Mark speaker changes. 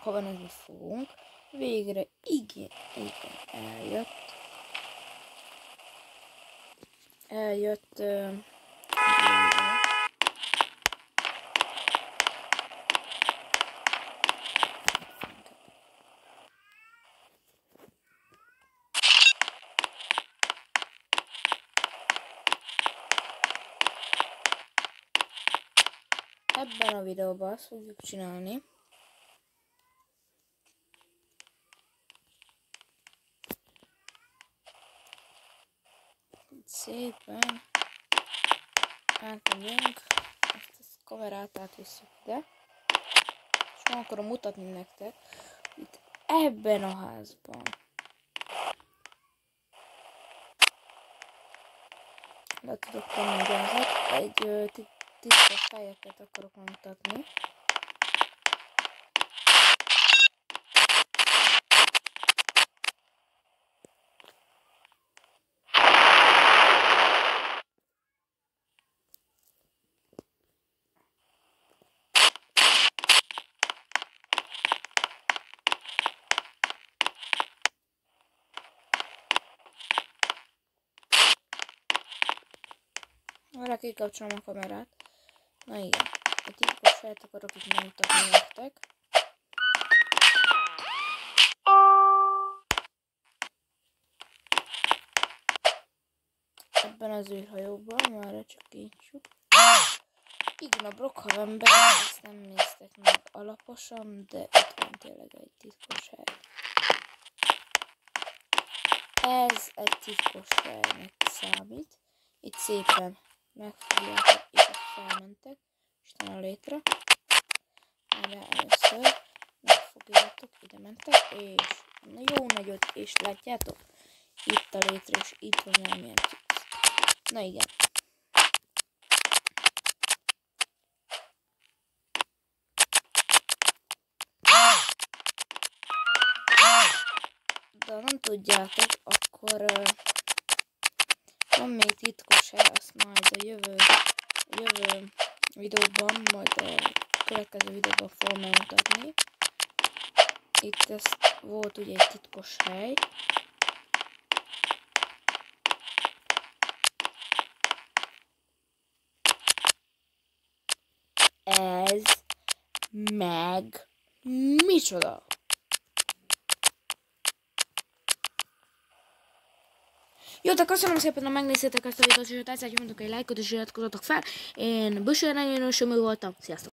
Speaker 1: kavanezni fogunk. Végre, igen, eljött ebben a videóban azt fogjuk csinálni, szépen átmegyünk, ezt a kamerát átvisszük ide, és meg akarom mutatni nektek, itt ebben a házban le tudok tenni gázat, egy titkos helyeket akarok megmutatni. Arra kikapcsolom a kamerát. Na igen, egy titkos helyet akarok itt megmutatni nektek. Ebben az űrhajóban, már csak kincsuk. Igen, a Brookhavenben, ezt nem néztek meg alaposan, de itt van tényleg egy titkos hely. Ez egy titkos helynek számít. Itt szépen megfogjátok, és felmentek, Isten a létre. Erre először megfogjátok, ide mentek, és jó nagyot, és látjátok, itt a létre, és itt van valamilyen cucc. Na igen. De ha nem tudjátok, akkor van még titkos hely, azt majd a jövő videóban, majd a következő videóban fogom megmutatni. Itt ez volt ugye egy titkos hely. Ez meg micsoda? Jó, de köszönöm szépen, hogy megnéztétek ezt a videót, és ha tetszett, nyomjatok egy lájkot, és iratkozzatok fel. Én Büsör voltam. Sziasztok!